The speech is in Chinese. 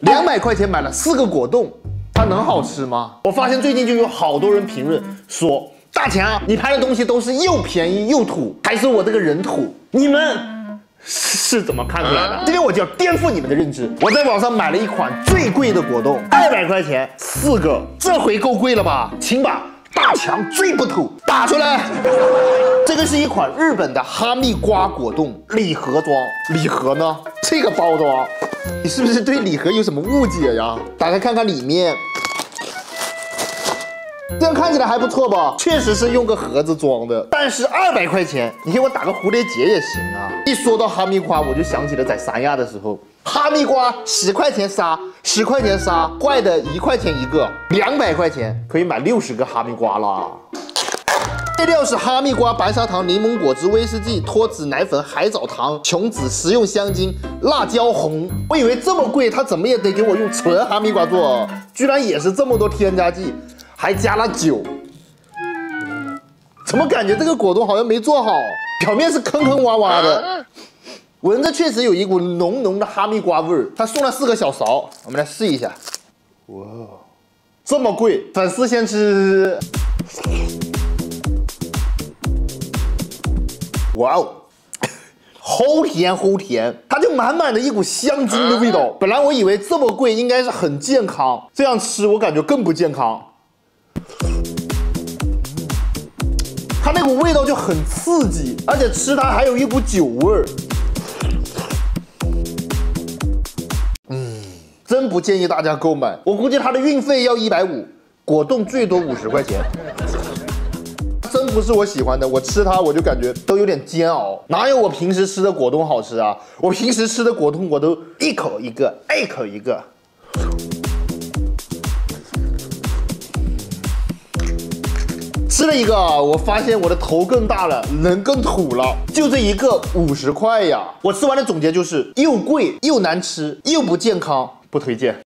200块钱买了4个果冻，它能好吃吗？我发现最近就有好多人评论说，大强，你拍的东西都是又便宜又土，还是我这个人土？你们是怎么看出来的？今天我就要颠覆你们的认知。我在网上买了一款最贵的果冻，200块钱4个，这回够贵了吧？请把大强最不土打出来。这个是一款日本的哈密瓜果冻礼盒装，礼盒呢？这个包装，你是不是对礼盒有什么误解呀？打开看看里面。这样看起来还不错吧？确实是用个盒子装的，但是200块钱，你给我打个蝴蝶结也行啊！一说到哈密瓜，我就想起了在三亚的时候，哈密瓜10块钱仨，10块钱仨，坏的1块钱一个，200块钱可以买60个哈密瓜啦。配料是哈密瓜、白砂糖、柠檬果汁、威士忌、脱脂奶粉、海藻糖、琼脂、食用香精、辣椒红。我以为这么贵，它怎么也得给我用纯哈密瓜做，居然也是这么多添加剂。还加了酒，怎么感觉这个果冻好像没做好？表面是坑坑洼洼的，闻着确实有一股浓浓的哈密瓜味儿。他送了4个小勺，我们来试一下。哇，这么贵，粉丝先吃。哇哦，齁甜齁甜，它就满满的一股香精的味道。本来我以为这么贵应该是很健康，这样吃我感觉更不健康。它那股味道就很刺激，而且吃它还有一股酒味儿。真不建议大家购买，我估计它的运费要150，果冻最多50块钱。真不是我喜欢的，我吃它我就感觉都有点煎熬，哪有我平时吃的果冻好吃啊？我平时吃的果冻我都一口一个，一口一个。吃了一个，我发现我的头更大了，人更土了。就这一个50块呀！我吃完的总结就是又贵又难吃又不健康，不推荐。